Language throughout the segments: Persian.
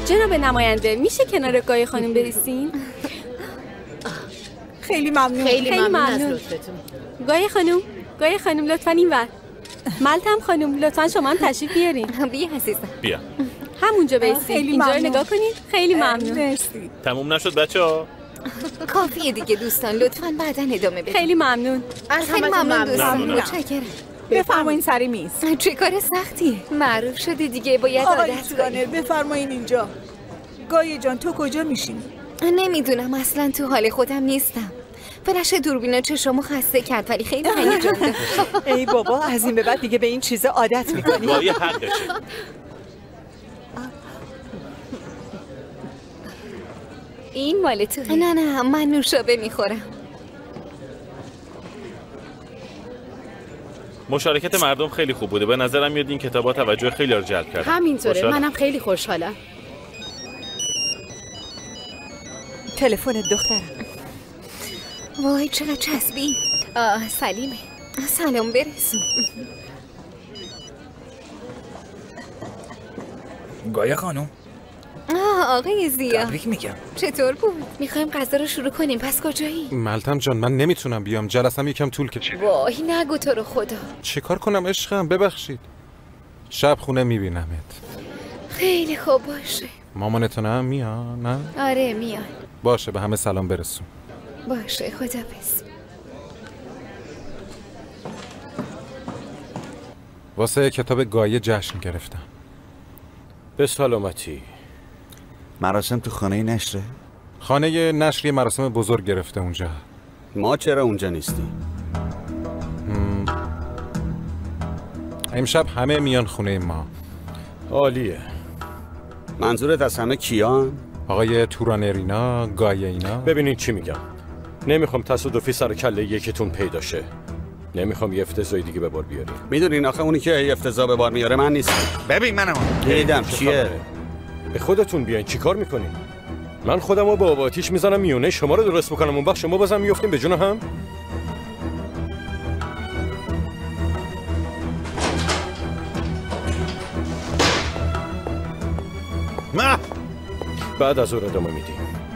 جناب نماینده میشه کنار گایه خانم بریسین؟ خیلی ممنون. خیلی ممنون از لطفتون. گایه خانم لطفاً اینور. ملتم خانم لطفاً شما هم تشریف بیارین. بیا عزیزم. بیا. همونجا بایستید. اینجا رو نگاه کنید. خیلی ممنون. مرسی. تموم نشد بچه‌ها؟ کافیه دیگه دوستان، لطفاً بعداً ادامه بدید. خیلی ممنون. خیلی ممنون دوستان. متشکرم. بفرمایین سر میز. چه کار سختیه. معروف شده دیگه، باید عادت کنی. بفرمایین اینجا. گایه جان تو کجا میشینی؟ نمیدونم، اصلا تو حال خودم نیستم. فلش دوربینا چشامو خسته کرد ولی خیلی هیجان داشت. ای بابا از این به بعد دیگه به این چیزا عادت میکنی. گایه حقشه. این مال تو. نه من نوشابه میخورم. مشارکت مردم خیلی خوب بوده. به نظرم میاد این کتابا توجه خیلی رو جلب کرد. همینطوره، منم خیلی خوشحالم. تلفن دخترم. وای چقدر چسبی. سلیمه. سلام برسون. گایه خانم. آقای زیا. تبریک میگم. چطور بود؟ میخوایم غذا رو شروع کنیم، پس کجایی؟ ملتم جان من نمیتونم بیام، جلسم یکم طول کشید. وای نگو تو رو خدا. چه کار کنم عشقم؟ ببخشید. شب خونه میبینمت. خیلی خوب باشه. مامانتونم میان نه؟ آره میان. باشه به همه سلام برسون. باشه خداحافظ. واسه کتاب گایه جشن گرفتم. به سلامتی. مراسم تو خانه نشره؟ خانه نشر یه مراسم بزرگ گرفته اونجا. ما چرا اونجا نیستیم؟ امشب همه میان خونه ما. عالیه. منظورت از همه کیان؟ آقای تورانرینا، گایه اینا. ببینید چی میگم. نمیخوام تصادفی سر کله یکیتون پیدا شه. نمیخوام یه افتضاحی دیگه به بار بیاری. میدونین آخه اونی که افتضاح به بار میاره من نیستم. ببین منم. دیدم چیه؟ به خودتون بیاین. چیکار میکنین؟ من خودمو با آب آتیش میزنم میونه شما رو درست بکنم، اون وقت شما بازم میافتین به جون هم. ما بعد از اون ادامه میدیم.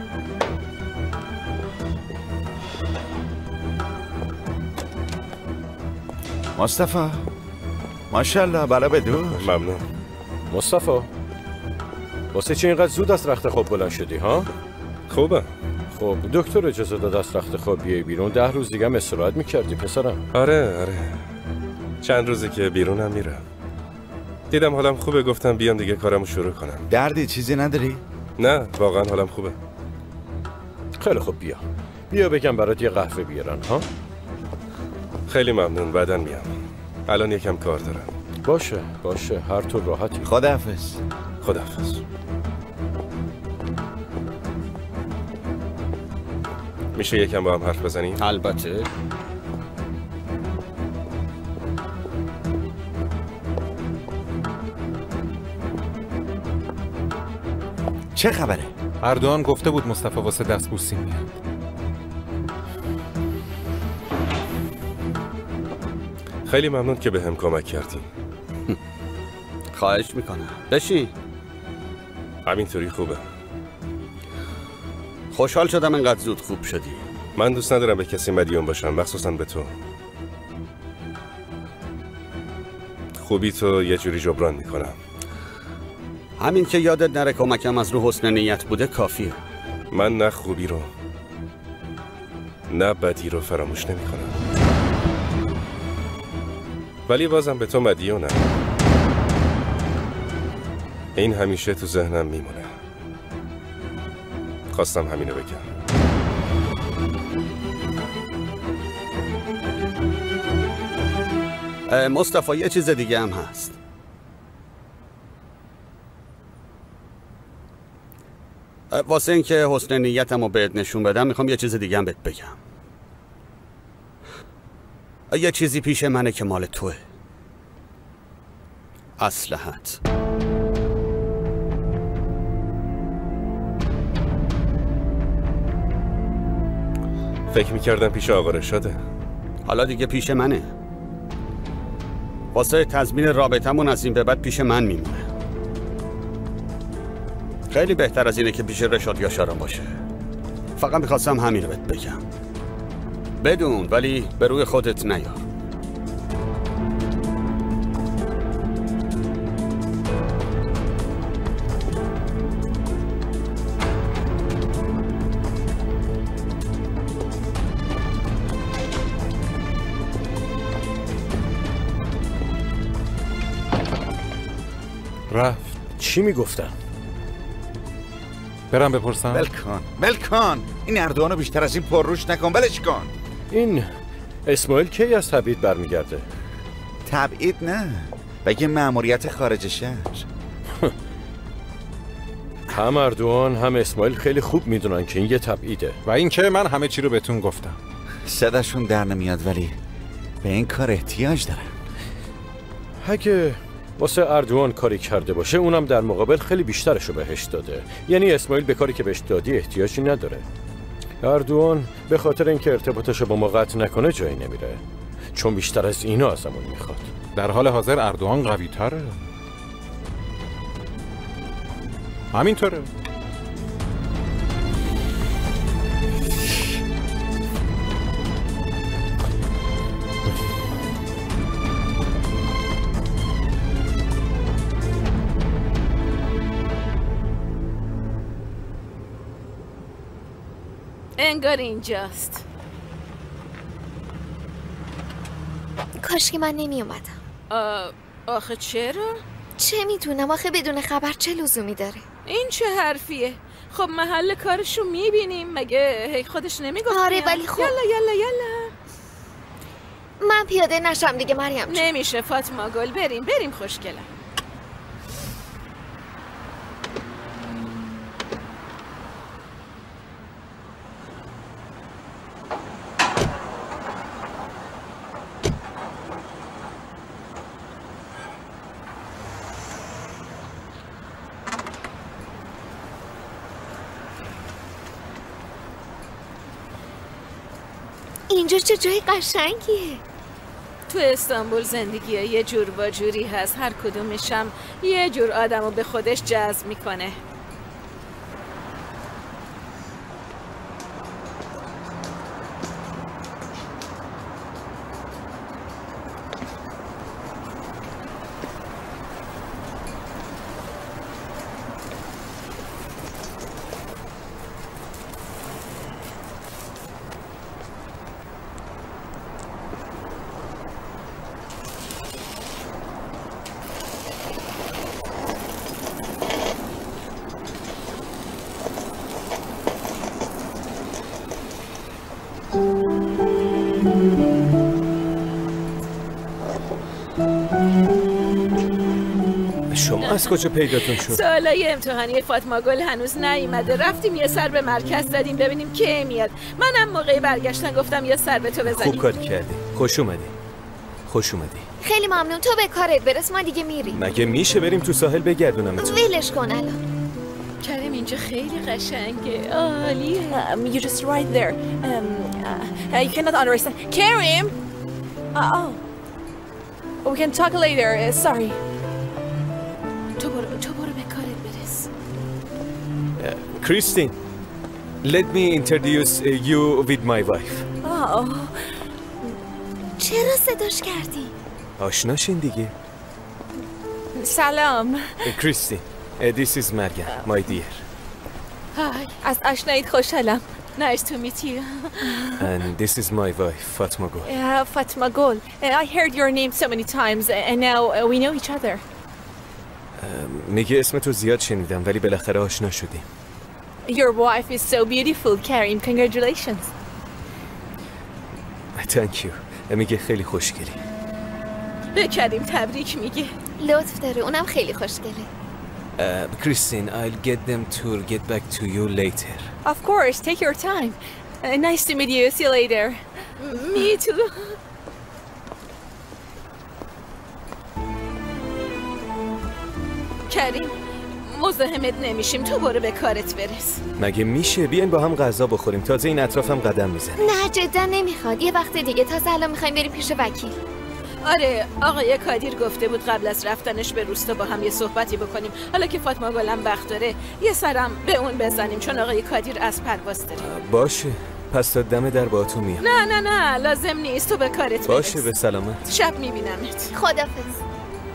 مصطفی ماشاءالله بالا بدور. ممنون. مصطفی واسه چی اینقدر زود از رخت خواب بلند شدی ها؟ خوبه. خب دکتر اجازه داد از رخت خواب بیای بیرون. 10 روز دیگه هم استراحت میکردی پسرم. آره چند روزه که بیرونم میرم. دیدم حالم خوبه، گفتم بیام دیگه کارمو شروع کنم. دردی چیزی نداری؟ نه واقعا حالم خوبه. خیلی خوب بیا بگم برات یه قهوه بیارن ها. خیلی ممنون، بعداً میام. الان یکم کار دارم. باشه هر طور راحتی. خداحافظ. میشه یکم با هم حرف بزنیم؟ البته. چه خبره؟ اردوان گفته بود مصطفی واسه دستبوسی میاد. خیلی ممنون که بهم کمک کردین. خواهش میکنم. بشین. همینطوری خوبه. خوشحال شدم انقدر زود خوب شدی. من دوست ندارم به کسی مدیون باشم، مخصوصا به تو. خوبی تو یه جوری جبران میکنم. همین که یادت نره کمکم از رو حسن نیت بوده کافیه. من نه خوبی رو نه بدی رو فراموش نمیکنم. ولی بازم به تو مدیونم. این همیشه تو ذهنم میمونه. خواستم همینو بگم. مصطفی یه چیز دیگه هم هست. واسه اینکه حسن نیتمو بهت نشون بدم میخوام یه چیز دیگه هم بهت بگم. یه چیزی پیش منه که مال توه. اسلحت. فکر میکردم پیش آقا رشاده. حالا دیگه پیش منه. واسه تضمین رابطمون از این به بعد پیش من میمونه. خیلی بهتر از اینه که پیش رشاد یا شارم باشه. فقط میخواستم همین رو بهت بگم. بدون، ولی به روی خودت نیار. رفت. چی میگفتن؟ برم بپرسم؟ بلکن این اردوانو بیشتر از این پرروش نکن، بلش کن. این اسماعیل کی از تبعید برمیگرده؟ تبعید نه، بگه مأموریت خارج شهر. هم اردوان هم اسماعیل خیلی خوب میدونن که این یه تبعیده و اینکه من همه چی رو بهتون گفتم. صداشون در نمیاد ولی به این کار احتیاج دارن. اگه واسه اردوان کاری کرده باشه اونم در مقابل خیلی بیشترشو بهش داده. یعنی اسماعیل به کاری که بهش دادی احتیاجی نداره. اردوان به خاطر اینکه ارتباطشو با ما قطع نکنه جایی نمیره، چون بیشتر از اینا ازمون میخواد. در حال حاضر اردوان قوی تره. همینطوره. انگار اینجاست. کاش که من نمی اومدم. آخه چرا؟ چه میدونم آخه بدون خبر چه لزومی داره؟ این چه حرفیه؟ خب محل کارشو میبینیم، مگه هی خودش نمیگفت؟ آره ولی خب یلا من پیاده نشم دیگه مریم جون. نمیشه فاطمه گل، بریم خوشگلم. اینجا چه جای قشنگیه. تو استانبول زندگیه یه جور با جوری هست، هر کدومشم یه جور آدمو به خودش جذب میکنه. شما از کجا پیداتون شد؟ سوالای امتحانی فاطمه گل هنوز نیومده. رفتیم یه سر به مرکز زدیم ببینیم کی میاد. منم موقعی برگشتن گفتم یه سر به تو بزنیم. خوب کار کردی. خوش اومدی. خیلی ممنون. تو به کارت برس، ما دیگه میریم. مگه میشه بریم تو ساحل بگردونمتون؟ ولش کن الان. کریم اینجا خیلی قشنگه. عالیه. You're just right there. You cannot understand. Karim! We can talk later. Sorry. تو برو به کارت برس. Christine, let me introduce you with my wife. چرا صداش کردی؟ آشناشین دیگه. سلام. Christine, this is مریم, my dear. Hi. از آشناییت خوشحالم. Nice to meet you. And this is my wife, Fatma Gul. Fatma Gul. I heard your name so many times and now we know each other. میگه اسم تو زیاد شنیدم ولی بالاخره آشنا شدیم. Your wife is so beautiful, Karim. Congratulations. Thank you. میگه خیلی خوشگلی. به کریم تبریک میگه. لطف داره، اونم خیلی خوشگله. Christine, I'll get them to get back to you later. Of course, take your time. Nice to meet you. See you later. Me too. کریم مزاحمت نمیشیم، تو برو به کارت برس. مگه میشه؟ بیاین با هم غذا بخوریم، تازه این اطرافم قدم میزنه. نه جدا نمیخواد، یه وقت دیگه. تازه الان میخوایم بریم پیش وکیل. آره آقای کادیر گفته بود قبل از رفتنش به روستا با هم یه صحبتی بکنیم. حالا که فاطمه گلم وقت داره یه سرم به اون بزنیم، چون آقای کادیر از پرواز داره. باشه، پس تا دم در با تو میام. نه لازم نیست، تو به کارت باشه برس. به سلامت. شب میبینمت. خدافظ.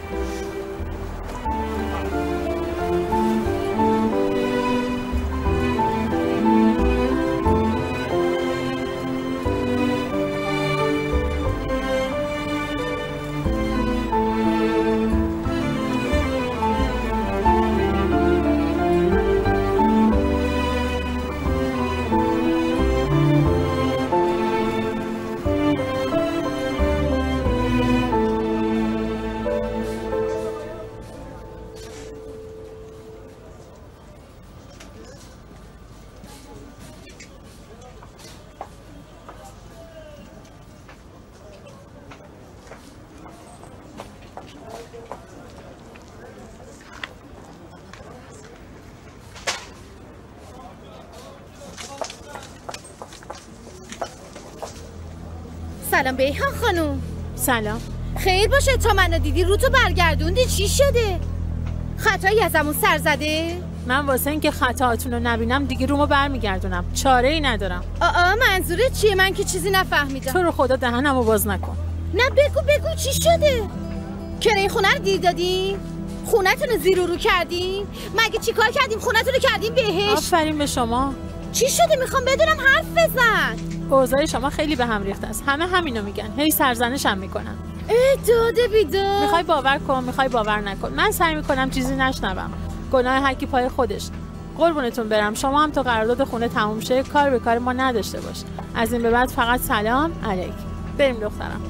سلام بیهان خانوم. سلام. خیر باشه، تا منو دیدی رو تو برگردوندی، چی شده؟ خطایی ازمون سر زده؟ من واسه اینکه خطاهاتون رو نبینم دیگه رومو برمیگردونم، چاره ای ندارم. منظورت چیه؟ من که چیزی نفهمیدم. تو رو خدا دهنمو باز نکن. نه بگو چی شده؟ کرایه خونه رو دیر دادی؟ خونه‌تون رو زیر و رو کردی؟ مگه چی کار کردیم خونه‌تون رو کردیم بهش؟ آفرین به شما. چی شده؟ میخوام بدونم، حرف بزن. اوضاع شما خیلی به هم ریخته است. همه همینو میگن، هی سرزنشم میکنن. داده بیدار. میخوای باور کن، میخوای باور نکن، من سعی میکنم چیزی نشنوم. گناه هر کی پای خودش. قربونتون برم، شما هم تا قرارداد خونه تموم شه کار به کار ما نداشته باش. از این به بعد فقط سلام علیک. بریم دخترم.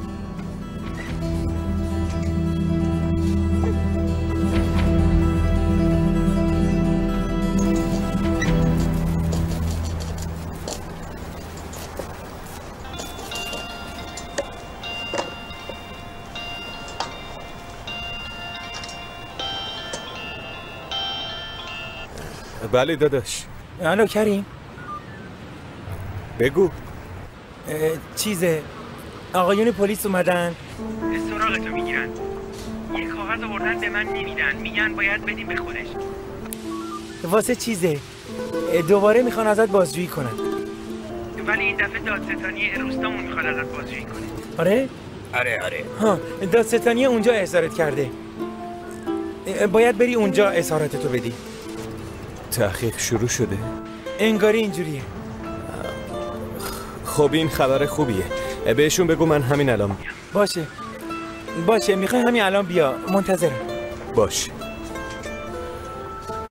بله داداش. الو کریم. بگو. چیزه آقایون پلیس اومدن سراغتو میگیرن. یه کاغذ آوردن به من نمیدن، میگن باید بدیم به خودش. واسه چیزه دوباره میخوان ازت بازجویی کنن. ولی این دفعه دادستانی روستامون میخواد ازت بازجویی کنه. آره؟ آره. ها، دادستانی اونجا اظهارت کرده. باید بری اونجا اظهاراتتو بدی. تحقیق شروع شده؟ انگاری اینجوریه. خب این خبر خوبیه. بهشون بگو من همین الان میام. باشه میخوای همین الان بیا، منتظرم. باشه.